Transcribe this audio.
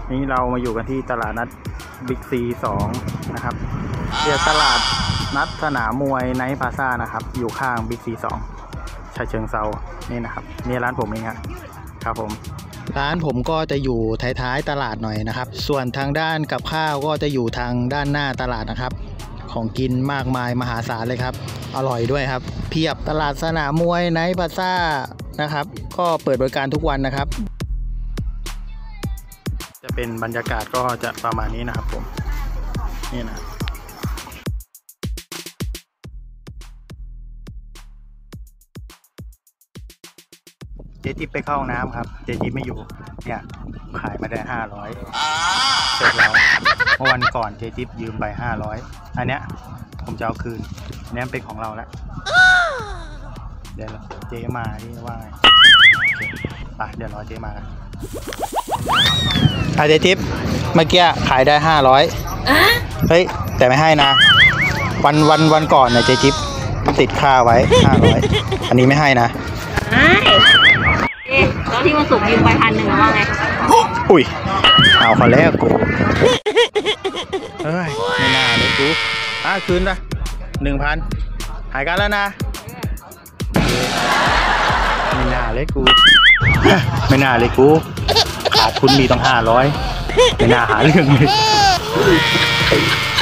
นี่เรามาอยู่กันที่ตลาดนัดบิ๊กซี2นะครับเรียกตลาดนัดสนามมวยไนท์พลาซ่านะครับอยู่ข้างบิ๊กซี2ฉะเชิงเซานี่นะครับนี่ร้านผมเองครับผมร้านผมก็จะอยู่ท้ายๆตลาดหน่อยนะครับส่วนทางด้านกับข้าวก็จะอยู่ทางด้านหน้าตลาดนะครับของกินมากมายมหาศาลเลยครับอร่อยด้วยครับเพียบตลาดสนามมวยไนท์พลาซ่านะครับก็เปิดบริการทุกวันนะครับจะเป็นบรรยากาศก็จะประมาณนี้นะครับผมนี่นะเจจิ๊บไปเข้าห้องน้ำครับเจจิ๊บไม่อยู่เนี่ยขายมาได้500เสร็จแล้วเมื่อวันก่อนเจจิ๊บยืมไป500อันเนี้ยผมจะเอาคืนเนี้ยเป็นของเราแล้วเดี๋ยวเจ๊มาที่ว่าไงไปเดี๋ยวรอเจ๊มาเจจิ๊บเมื่อกี้ขายได้500เฮ้ยแต่ไม่ให้นะวันก่อนเนี่ยเจจิ๊บติดค่าไว้500อันนี้ไม่ให้นะแล้วที่มาสุกยืมไป1,000ว่าไงอุ้ยเอาคนแรกกูเฮ้ยไม่น่าเลยกูคืนละ1,000หายกันแล้วนะไม่น่าเลยกูไม่น่าเลยกูขาดทุนมีต้อง500ไม่น่าหาเรื่องเลย